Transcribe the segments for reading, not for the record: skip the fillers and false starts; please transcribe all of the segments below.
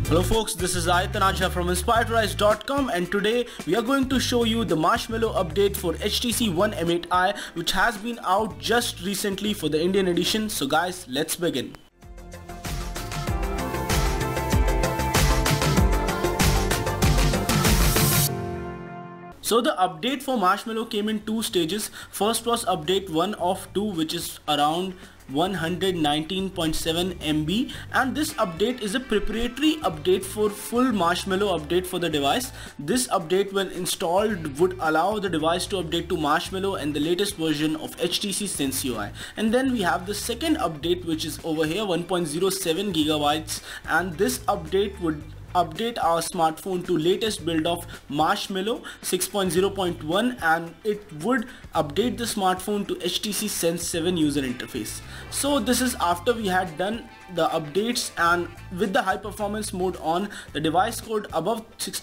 Hello folks, this is Ayatan Ajha from InspiredRise.com, and today we are going to show you the Marshmallow update for HTC One M8i, which has been out just recently for the Indian edition. So guys, let's begin. So the update for Marshmallow came in two stages. First was update 1 of 2, which is around 119.7 MB, and this update is a preparatory update for full Marshmallow update for the device. This update, when installed, would allow the device to update to Marshmallow and the latest version of HTC Sense UI. And then we have the second update, which is over here, 1.07 gigabytes, and this update would update our smartphone to latest build of Marshmallow 6.0.1, and it would update the smartphone to HTC Sense 7 user interface. So this is after we had done the updates, and with the high performance mode on, the device scored above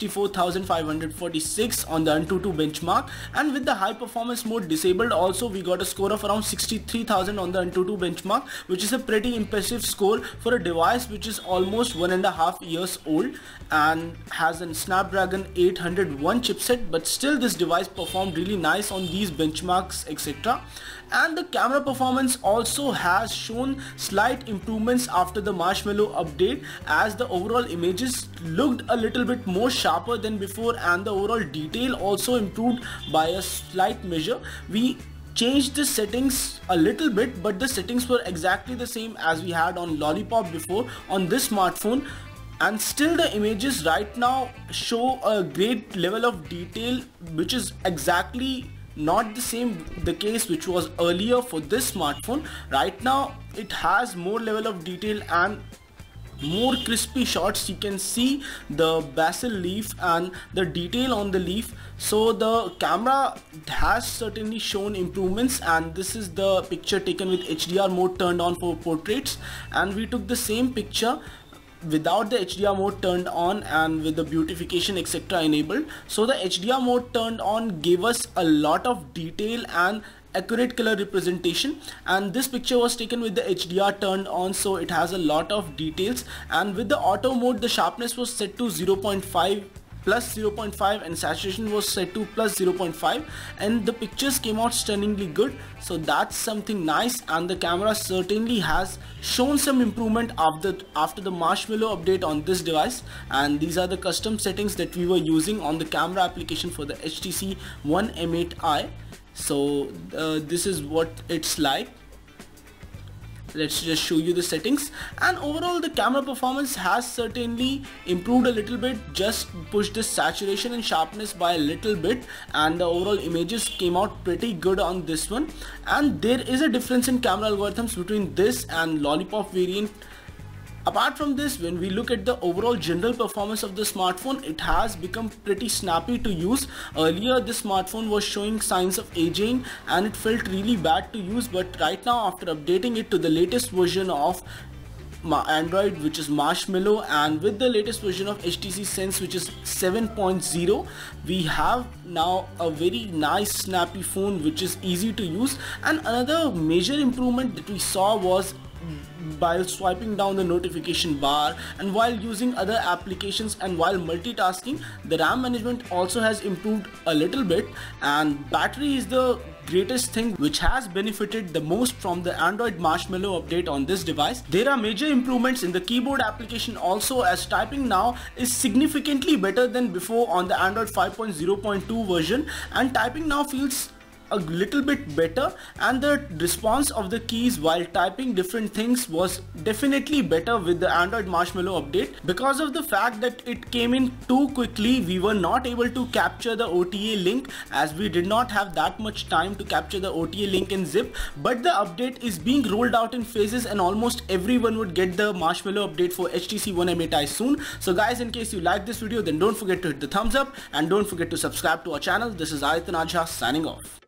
64,546 on the AnTuTu benchmark, and with the high performance mode disabled also, we got a score of around 63,000 on the AnTuTu benchmark, which is a pretty impressive score for a device which is almost 1.5 years old and has a Snapdragon 801 chipset. But still, this device performed really nice on these benchmarks, etc. And the camera performance also has shown slight improvements after the Marshmallow update, as the overall images looked a little bit more sharper than before, and the overall detail also improved by a slight measure. We changed the settings a little bit, but the settings were exactly the same as we had on Lollipop before on this smartphone, and still the images right now show a great level of detail, which is exactly not the case which was earlier for this smartphone. Right now it has more level of detail and more crispy shots. You can see the basil leaf and the detail on the leaf. So the camera has certainly shown improvements, and this is the picture taken with HDR mode turned on for portraits, and we took the same picture without the HDR mode turned on and with the beautification etc enabled. So the HDR mode turned on gave us a lot of detail and accurate color representation, and this picture was taken with the HDR turned on, so it has a lot of details. And with the auto mode, the sharpness was set to 0.5 plus 0.5 and saturation was set to plus 0.5, and the pictures came out stunningly good. So that's something nice, and the camera certainly has shown some improvement after the Marshmallow update on this device. And these are the custom settings that we were using on the camera application for the HTC One M8i. So this is what it's like. Let's just show you the settings, and overall the camera performance has certainly improved a little bit. Just pushed the saturation and sharpness by a little bit, and the overall images came out pretty good on this one. And there is a difference in camera algorithms between this and Lollipop variant. Apart from this, when we look at the overall general performance of the smartphone, it has become pretty snappy to use. Earlier this smartphone was showing signs of aging and it felt really bad to use, but right now, after updating it to the latest version of Android, which is Marshmallow, and with the latest version of HTC Sense, which is 7.0, we have now a very nice snappy phone which is easy to use. And another major improvement that we saw was while swiping down the notification bar and while using other applications and while multitasking, the RAM management also has improved a little bit, and battery is the greatest thing which has benefited the most from the Android Marshmallow update on this device. There are major improvements in the keyboard application also, as typing now is significantly better than before on the Android 5.0.2 version, and typing now feels a little bit better, and the response of the keys while typing different things was definitely better with the Android Marshmallow update. Because of the fact that it came in too quickly, we were not able to capture the OTA link, as we did not have that much time to capture the OTA link in zip. But the update is being rolled out in phases, and almost everyone would get the Marshmallow update for HTC One M8i soon. So guys, in case you like this video, then don't forget to hit the thumbs up and don't forget to subscribe to our channel. This is Ayatan Ajha signing off.